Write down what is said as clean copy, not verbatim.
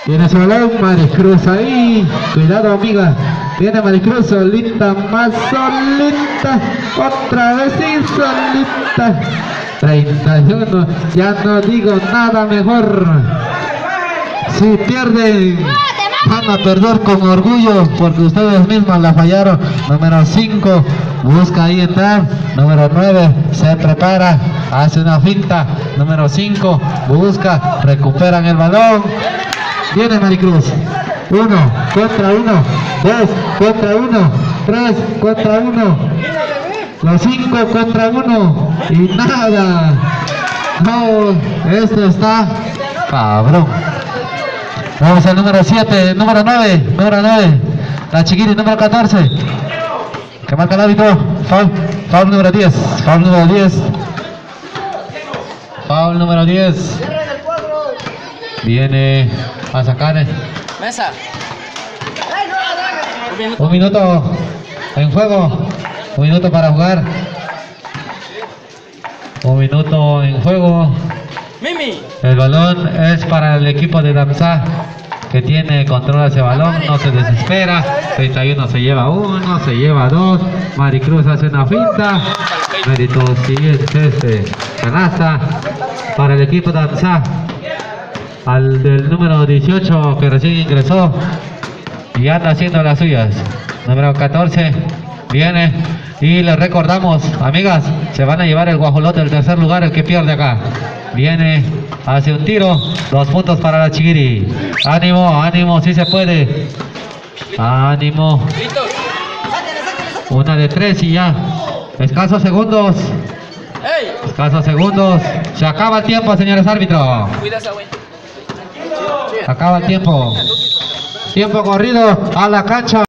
Viene su balón, Maricruz ahí. Cuidado, amiga. Viene Maricruz, solita, más solita. Otra vez y solita. 31. Ya no digo nada mejor. Si pierden, van a perder con orgullo porque ustedes mismos la fallaron. Número 5 busca ahí entrar. Número 9 se prepara, hace una finta. Número 5 busca, recuperan el balón. Viene Maricruz. 1 contra 1, 2 contra 1, 3 contra 1, los 5 contra 1 y nada. No, esto está cabrón. Vamos al número 7, número 9, la Chiquiri, número 14, que marca el árbitro. Foul número 10, foul número 10, foul número 10. Viene a sacar Mesa. un minuto en juego, un minuto para jugar, un minuto en juego. Mimi. El balón es para el equipo de Damsá, que tiene control hacia el balón, no se desespera. 31 se lleva 1, se lleva 2. Maricruz hace una finta. Mérito siguiente, canasta para el equipo de Damsá. Al del número 18 que recién ingresó y anda haciendo las suyas. Número 14 viene y les recordamos, amigas, se van a llevar el guajolote del tercer lugar, el que pierde acá. Viene, hace un tiro, 2 puntos para la Chiquiri. Ánimo, ánimo, si se puede. Ánimo. Una de 3 y ya. Escasos segundos. Escasos segundos. Se acaba el tiempo, señores árbitros. Acaba el tiempo. Tiempo corrido a la cancha.